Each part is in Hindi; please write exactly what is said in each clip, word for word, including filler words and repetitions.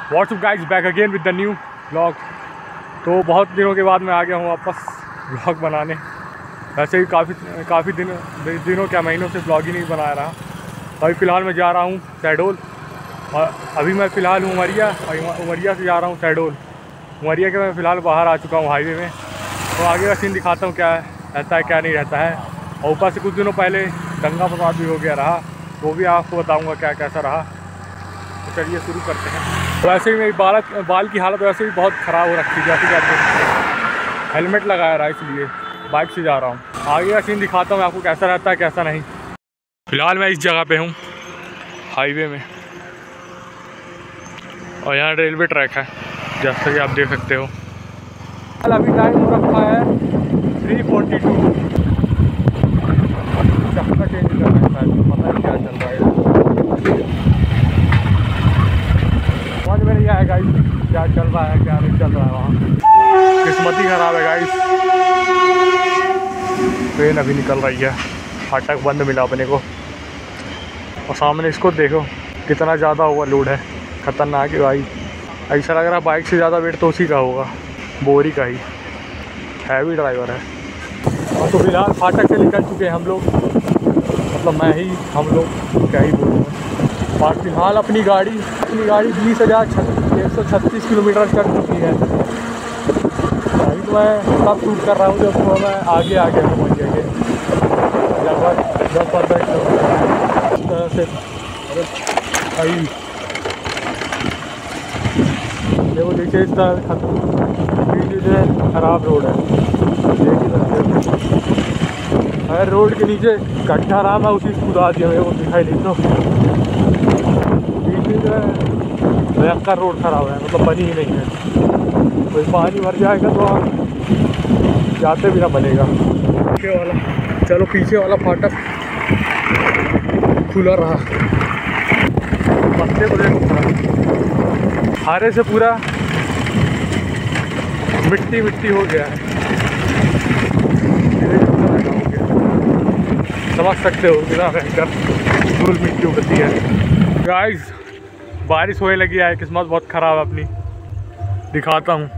WhatsApp guys, back again with the new blog. तो बहुत दिनों के बाद मैं आ गया हूँ वापस ब्लॉग बनाने। वैसे ही काफ़ी काफ़ी दिन दिनों क्या महीनों से ब्लॉग ही नहीं बना रहा। अभी फ़िलहाल मैं जा रहा हूँ शहडोल, और अभी मैं फ़िलहाल हूँ उमरिया, और उमरिया से जा रहा हूँ शहडोल। उमरिया के मैं फ़िलहाल बाहर आ चुका हूँ हाईवे में। तो आगे का सीन दिखाता हूँ क्या रहता है क्या नहीं रहता है। और ऊपर से कुछ दिनों पहले दंगा फसाद भी हो गया रहा, वो भी आपको बताऊँगा क्या कैसा रहा। तो चलिए शुरू करते हैं। वैसे ही मेरी बाल बाल की हालत वैसे भी बहुत ख़राब हो रखी है, जैसे कि आप हेलमेट लगाया रहा, इसलिए बाइक से जा रहा हूँ। आगे का सीन दिखाता हूँ आपको कैसा रहता है कैसा नहीं। फ़िलहाल मैं इस जगह पे हूँ हाईवे में, और यहाँ रेलवे ट्रैक है जैसा कि आप देख सकते हो। अभी टाइम हो रखा है थ्री फोर्टी टू। चक्का चेंज करना है शायद, पता नहीं क्या चल रहा है। समझ में नहीं आया गाइस क्या चल रहा है क्या नहीं चल रहा है वहाँ। किस्मत ही खराब है गाइस। ट्रेन अभी निकल रही है, फाटक बंद मिला अपने को। और सामने इसको देखो कितना ज़्यादा ओवरलोड है, ख़तरनाक है भाई। ऐसा लग रहा है बाइक से ज़्यादा वेट तो उसी का होगा, बोरी का ही। हैवी ड्राइवर है। और तो फिलहाल फाटक से निकल चुके हैं हम लोग, मतलब मैं ही हम लोग क्या ही बोलूँ। और फिलहाल अपनी गाड़ी अपनी गाड़ी बीस हज़ार एक सौ छत्तीस किलोमीटर कर चुकी है। अभी तो मैं सब शूट कर रहा हूँ जब तो मैं आगे आ गया हूँ के लगभग दस पंद्रह किलोमीटर इस तरह से। अरे भाई देखो नीचे इस तरह खत्म खराब रोड है, देख ही सकते हो। अरे रोड के नीचे गड्ढा रहा, मैं उसी से कूदा दिया, मेरे को दिखाई नहीं। तो बीच में भयंकर रोड खराब है, मतलब बनी ही नहीं है। कोई पानी भर जाएगा तो आप जाते भी ना बनेगा। पीछे वाला चलो पीछे वाला फाटक खुला रहा, पत्ते को देखो पूरा हारे से पूरा मिट्टी मिट्टी हो गया है। समझ सकते हो बिना भयंकर धूल मिट्टी उड़ती है। गाइस बारिश होने लगी है, किस्मत बहुत ख़राब है अपनी। दिखाता हूँ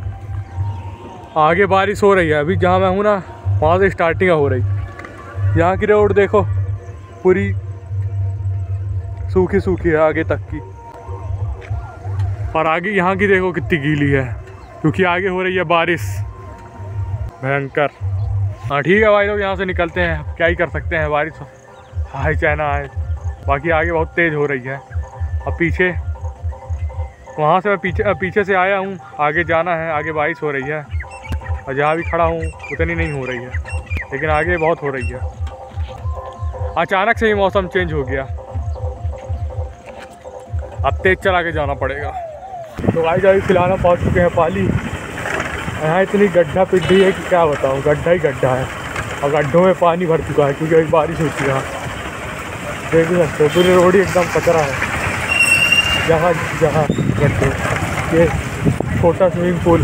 आगे बारिश हो रही है। अभी जहाँ मैं हूँ ना वहाँ से स्टार्टिंग हो रही। यहाँ की रोड देखो पूरी सूखी सूखी है आगे तक की, और आगे यहाँ की देखो कितनी गीली है, क्योंकि आगे हो रही है बारिश भयंकर। हाँ ठीक है भाई लोग, यहाँ से निकलते हैं, क्या ही कर सकते हैं, बारिश हाय चाहे ना आए। बाकी आगे बहुत तेज़ हो रही है। अब पीछे वहाँ से मैं पीछे पीछे से आया हूँ, आगे जाना है, आगे बारिश हो रही है। और जहाँ भी खड़ा हूँ उतनी नहीं हो रही है, लेकिन आगे बहुत हो रही है। अचानक से ही मौसम चेंज हो गया, अब तेज़ चला के जाना पड़ेगा। तो भाई अभी फिलहाल हम पहुँच चुके हैं पाली। यहाँ इतनी गड्ढा पिड्ढी है कि क्या बताऊँ, गड्ढा ही गड्ढा है, और गड्ढों में पानी भर चुका है क्योंकि अभी बारिश होती है। यहाँ देख ही सकते हो पूरी रोड ही एकदम कचरा है, जहाँ जहाँ गड्ढे। ये छोटा स्विमिंग पूल,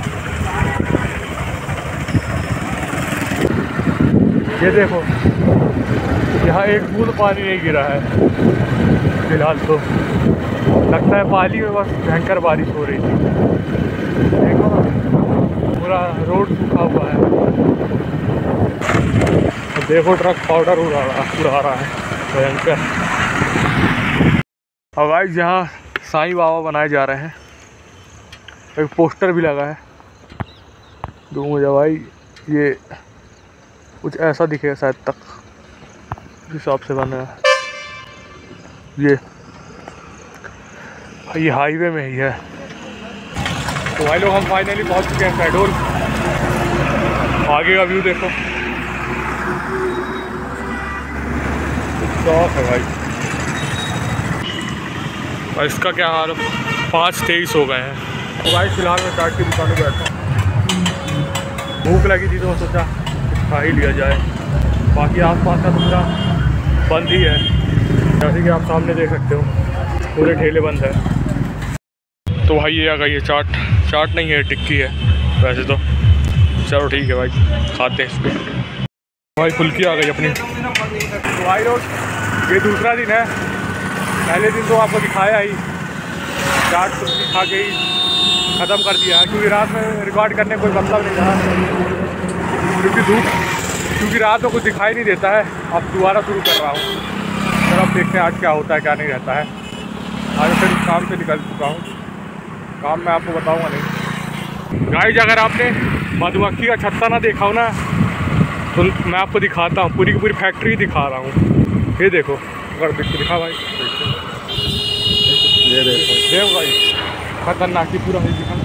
ये देखो यहाँ एक बूंद पानी नहीं गिरा है फिलहाल। तो लगता है पाली में बस भयंकर बारिश हो रही थी। देखो पूरा रोड सूखा हुआ है। देखो ट्रक पाउडर उड़ा रहा उड़ा रहा है भयंकर। और गाइस यहाँ साईं बाबा बनाए जा रहे हैं, एक पोस्टर भी लगा है। दो मुझे भाई ये कुछ ऐसा दिखेगा शायद तक, उस हिसाब से बना है। ये ये हाईवे में ही है। तो भाई लोग हम फाइनली पहुंच चुके हैं शहडोल। आगे का व्यू देखो, शौक है भाई। और इसका क्या हाल, पाँच तेईस हो गए हैं। तो भाई फिलहाल मैं चाट की दुकान में बैठा हूँ, भूख लगी थी तो मैं सोचा खा ही लिया जाए। बाकी आसपास का पूरा बंद ही है, जैसे कि आप सामने देख सकते हो पूरे ठेले बंद है। तो भाई ये आ गई है चाट, चाट नहीं है टिक्की है वैसे तो। चलो ठीक है भाई खाते हैं इसको। भाई फुल्की आ गई अपनी। तो भाई लोग ये दूसरा दिन है, पहले दिन तो आपको दिखाया ही चाट कुर्सी खा के ही ख़त्म कर दिया है, क्योंकि रात में रिकॉर्ड करने कोई मतलब नहीं रहा, क्योंकि धूप क्योंकि रात में कुछ दिखाई नहीं देता है। अब दोबारा शुरू कर रहा हूँ, फिर अब देखते हैं आज क्या होता है क्या नहीं रहता है। आज फिर काम से निकल चुका हूँ, काम मैं आपको बताऊँगा नहीं। गाइस अगर आपने मधुमक्खी का छत्ता ना देखा हो ना, तो मैं आपको दिखाता हूँ, पूरी की पूरी फैक्ट्री दिखा रहा हूँ। ये देखो, अगर दिखा भाई, ये देखो देव भाई, खतरनाक ही पूरा दिखा,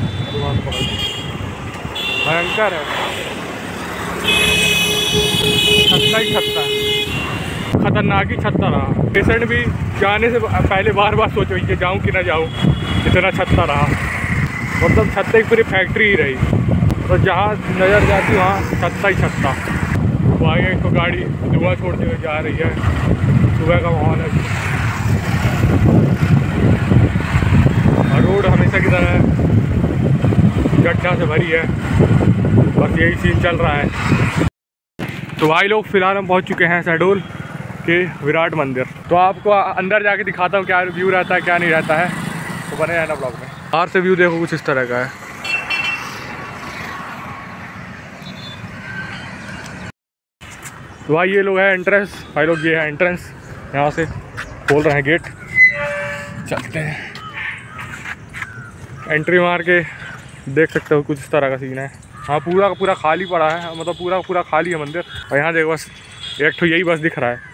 भयंकर है, छत्ता ही छत्ता, खतरनाक ही छत्ता रहा। पेशेंट भी जाने से पहले बार बार सोचो कि जाऊँ कि ना जाऊँ, इतना छत्ता रहा। मतलब छत्ते की पूरी फैक्ट्री ही रही, तो जहाँ नज़र जाती वहाँ छत्ता ही छत्ता। तो आगे तो गाड़ी धुआं छोड़ते हुए जा रही है, सुबह का माहौल है, रोड हमेशा की तरह गड्ढा से भरी है, बस यही सीन चल रहा है। तो भाई लोग फिलहाल हम पहुंच चुके हैं शहडोल के विराट मंदिर। तो आपको अंदर जाके दिखाता हूँ क्या व्यू रहता है क्या नहीं रहता है, तो बने रहना ब्लॉग में। बाहर से व्यू देखो कुछ इस तरह का है। तो भाई ये लोग है एंट्रेंस, भाई लोग ये है एंट्रेंस, यहाँ से खोल रहे हैं गेट, चलते हैं। एंट्री मार के देख सकते हो कुछ इस तरह का सीन है। हाँ पूरा का पूरा खाली पड़ा है, मतलब पूरा का पूरा खाली है मंदिर। और यहाँ देखो बस एक तो यही बस दिख रहा है।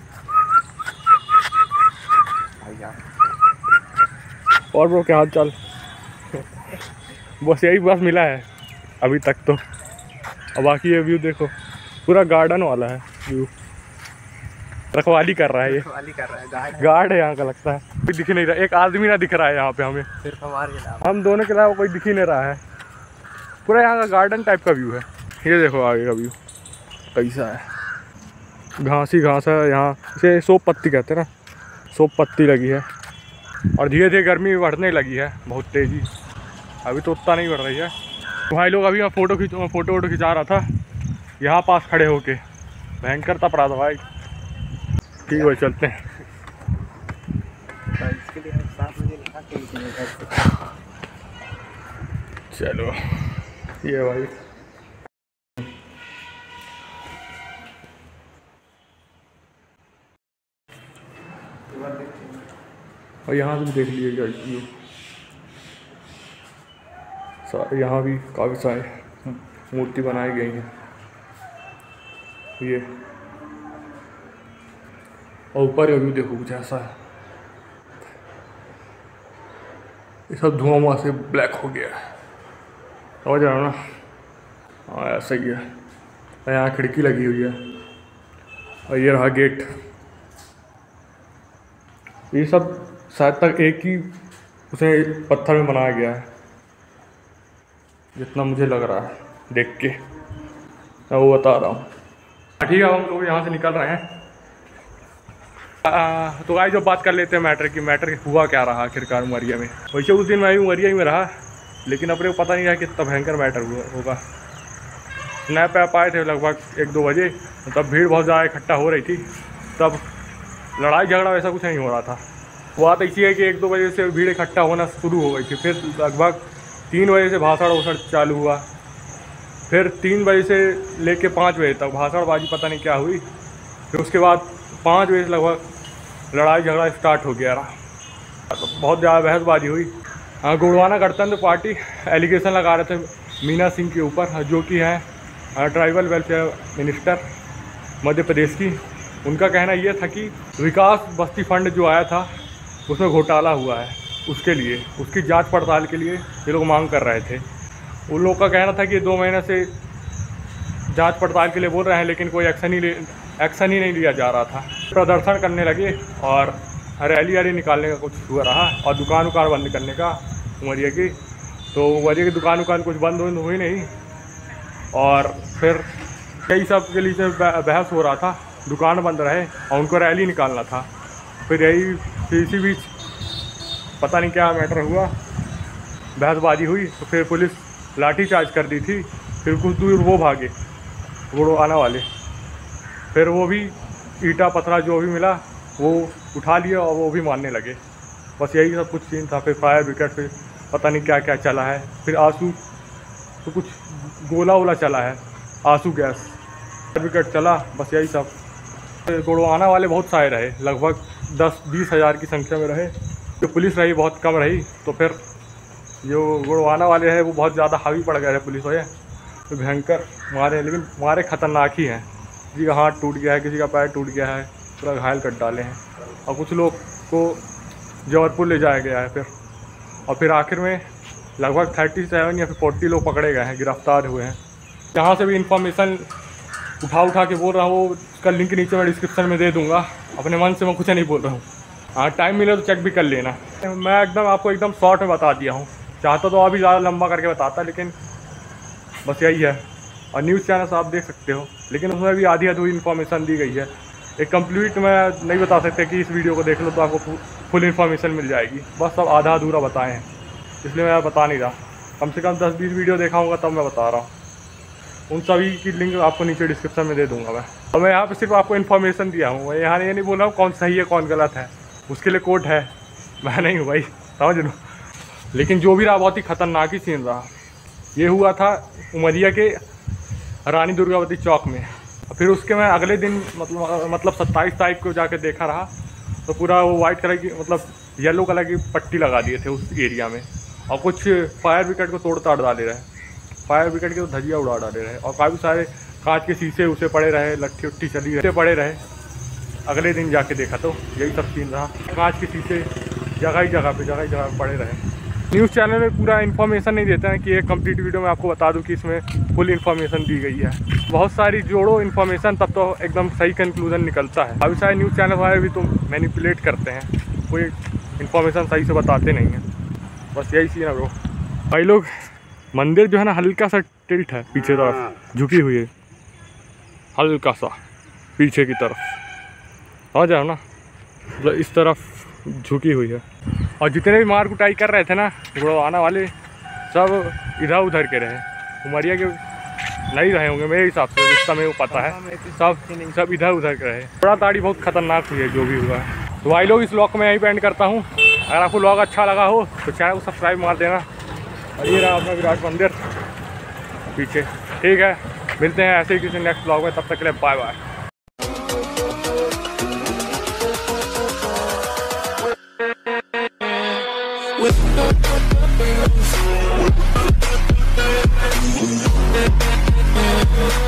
और ब्रो क्या हाल चाल? बस यही बस मिला है अभी तक तो। और बाकी ये व्यू देखो, पूरा गार्डन वाला है व्यू। रखवाली कर रहा है ये, रखवाली कर रहा है, गार्ड है यहाँ का लगता है। कोई दिख नहीं रहा, एक आदमी ना दिख रहा है यहाँ पे हमें, सिर्फ हमारे अलावा, हम दोनों के अलावा कोई दिख ही नहीं रहा है। पूरा यहाँ का गार्डन टाइप का व्यू है। ये देखो आगे का व्यू कैसा है, घास ही घास है यहाँ, इसे सोप पत्ती कहते हैं ना, सोप पत्ती लगी है। और धीरे धीरे गर्मी भी बढ़ने लगी है बहुत तेज़ी, अभी तो उतना नहीं बढ़ रही है। तो भाई लोग अभी मैं फ़ोटो खींच फ़ोटो वोटो खिंचा रहा था यहाँ पास खड़े होके, भयंकर तप रहा था भाई। ठीक है चलते हैं। चलो ये भाई और यहाँ से भी देख लीजिएगा व्यू, यहाँ भी काफ़ी सारे मूर्ति बनाई गई हैं ये। और ऊपर का व्यू देखो कुछ ऐसा है, ये सब धुआं वुआं से ब्लैक हो गया है, समझ रहा हो ना? हाँ ऐसा ही है। यहाँ खिड़की लगी हुई है और ये रहा गेट। ये सब शायद तक एक ही उसे पत्थर में बनाया गया है, जितना मुझे लग रहा है देख के, मैं वो बता रहा हूँ। ठीक है हम लोग यहाँ से निकल रहे हैं। आ, तो आज जो बात कर लेते हैं मैटर की, मैटर हुआ क्या रहा आखिरकार उमरिया में। वैसे उस दिन मैं भी उमरिया में रहा, लेकिन अपने को पता नहीं है कितना भयंकर मैटर हुआ होगा। स्नैप ऐप आए थे लगभग एक दो बजे, तब भीड़ बहुत ज़्यादा इकट्ठा हो रही थी, तब लड़ाई झगड़ा वैसा कुछ नहीं हो रहा था। बात ऐसी है कि एक दो बजे से भीड़ इकट्ठा होना शुरू हो गई थी, फिर लगभग तीन बजे से भाषण वोषण चालू हुआ, फिर तीन बजे से लेके पाँच बजे तक भाषणबाजी पता नहीं क्या हुई, फिर उसके बाद पाँच बजे से लगभग लड़ाई झगड़ा स्टार्ट हो गया रहा। तो बहुत ज़्यादा बहसबाजी हुई। हाँ गोंडवाना गणतंत्र पार्टी एलिगेशन लगा रहे थे मीना सिंह के ऊपर, जो कि हैं tribal welfare minister Madhya Pradesh की। उनका कहना यह था कि विकास बस्ती फंड जो आया था उसमें घोटाला हुआ है, उसके लिए उसकी जांच पड़ताल के लिए ये लोग मांग कर रहे थे। उन लोगों का कहना था कि दो महीने से जांच पड़ताल के लिए बोल रहे हैं, लेकिन कोई एक्शन ही एक्शन ही नहीं लिया जा रहा था। प्रदर्शन करने लगे और रैली वैली निकालने का कुछ हुआ रहा, और दुकान उकान बंद करने का उमरिया की। तो उमरिया की दुकान उकान कुछ बंद हुई नहीं, और फिर कई सब के लिए बहस हो रहा था, दुकान बंद रहे और उनको रैली निकालना था। फिर यही इसी बीच पता नहीं क्या मैटर हुआ, बहसबाजी हुई, तो फिर पुलिस लाठीचार्ज कर दी थी। फिर कुछ दूर वो भागे गोंडवाना वाले, फिर वो भी ईटा पत्थरा जो भी मिला वो उठा लिया और वो भी मारने लगे। बस यही सब कुछ सीन था। फिर फायर ब्रिगेड, फिर पता नहीं क्या क्या चला है, फिर आंसू तो कुछ गोला वोला चला है, आंसू गैस, फायर ब्रिगेड चला, बस यही सब। गुड़वाना वाले बहुत सारे रहे, लगभग दस बीस हज़ार की संख्या में रहे। जो पुलिस रही बहुत कम रही, तो फिर जो गुड़वाना वाले हैं वो बहुत ज़्यादा हावी पड़ गए हैं पुलिस वाले, तो भयंकर मारे, लेकिन मारे खतरनाक ही हैं। किसी का हाथ टूट गया है, किसी का पैर टूट गया है, पूरा घायल कर डाले हैं, और कुछ लोग को जबलपुर ले जाया गया है फिर। और फिर आखिर में लगभग थर्टी सेवन या फिर फोर्टी लोग पकड़े गए हैं, गिरफ्तार हुए हैं। जहाँ से भी इंफॉर्मेशन उठा उठा के बोल रहा हूँ, उसका लिंक नीचे मैं डिस्क्रिप्शन में दे दूँगा। अपने मन से मैं कुछ नहीं बोल रहा हूँ, हाँ टाइम मिले तो चेक भी कर लेना। मैं एकदम आपको एकदम शॉर्ट में बता दिया हूँ, चाहता तो अभी ज़्यादा लंबा करके बताता, लेकिन बस यही है। और न्यूज़ चैनल आप देख सकते हो, लेकिन उसमें भी आधी अधूरी इन्फॉर्मेशन दी गई है। एक कंप्लीट मैं नहीं बता सकते कि इस वीडियो को देख लो तो आपको फुल इन्फॉर्मेशन मिल जाएगी, बस सब आधा अधूरा बताए हैं, इसलिए मैं बता नहीं रहा। कम से कम दस बीस वीडियो देखा होगा तब मैं बता रहा हूँ। उन सभी की लिंक आपको नीचे डिस्क्रिप्शन में दे दूँगा मैं। और मैं यहाँ पर सिर्फ आपको इन्फॉर्मेशन दिया हूँ, मैं यहाँ ये नहीं बोल रहा हूँ कौन सही है कौन गलत है, उसके लिए कोर्ट है, मैं नहीं हूँ भाई, समझ लो। लेकिन जो भी रहा बहुत ही खतरनाक ही सीन रहा। ये हुआ था उमरिया के रानी दुर्गावती चौक में। फिर उसके मैं अगले दिन मतलब मतलब सत्ताईस तारीख को जाके देखा रहा, तो पूरा वो वाइट कलर की मतलब येलो कलर की पट्टी लगा दिए थे उस एरिया में, और कुछ फायर ब्रिगेड को तोड़ ताड़ डाले रहे, फायर ब्रिगेड के तो धजिया उड़ा डाले रहे, और काफ़ी सारे कांच के शीशे उसे पड़े रहे, लट्ठी उट्ठी चली रहे पड़े रहे। अगले दिन जाके देखा तो यही सब सीन रहा, कांच के शीशे जगह ही जगह पे जगह ही जगह पड़े रहे। न्यूज़ चैनल में पूरा इन्फॉर्मेशन नहीं देते हैं कि एक कंप्लीट वीडियो में आपको बता दूं कि इसमें फुल इन्फॉर्मेशन दी गई है। बहुत सारी जोड़ो इन्फॉर्मेशन तब तो एकदम सही कंक्लूजन निकलता है। अभी सारे न्यूज़ चैनल वाले भी तो मैनिपुलेट करते हैं, कोई इन्फॉर्मेशन सही से बताते नहीं हैं, बस यही सीन है ब्रो। भाई लोग मंदिर जो है ना हल्का सा टिल्ट है, पीछे तरफ झुकी हुई है, हल्का सा पीछे की तरफ, समझ जाओ ना, मतलब इस तरफ झुकी हुई है। और जितने भी मार कुटाई कर रहे थे ना गुड़वाना वाले, सब इधर उधर के रहे, उमरिया के नहीं रहे होंगे मेरे हिसाब से, जितना मेरे को पता है, सब सब इधर उधर के रहे। थोड़ा ताड़ी बहुत खतरनाक हुई है जो भी हुआ है। तो भाई लोग इस व्लॉग को मैं यहीं पे एंड करता हूँ। अगर आपको व्लॉग अच्छा लगा हो तो चैनल को सब्सक्राइब मार देना। और ये रहा अपना विराट मंदिर पीछे, ठीक है। मिलते हैं ऐसे ही किसी नेक्स्ट व्लॉग में, तब तक के लिए बाय बाय। With